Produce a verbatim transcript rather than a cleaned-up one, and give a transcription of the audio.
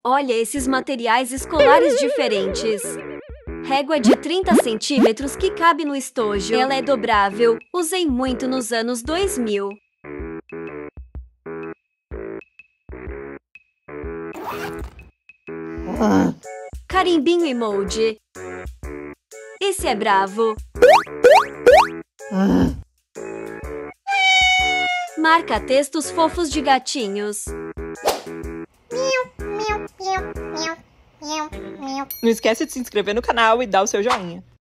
Olha esses materiais escolares diferentes. Régua de trinta centímetros que cabe no estojo. Ela é dobrável. Usei muito nos anos dois mil. Carimbinho emoji. Esse é bravo. Marca textos fofos de gatinhos. Não esquece de se inscrever no canal e dar o seu joinha.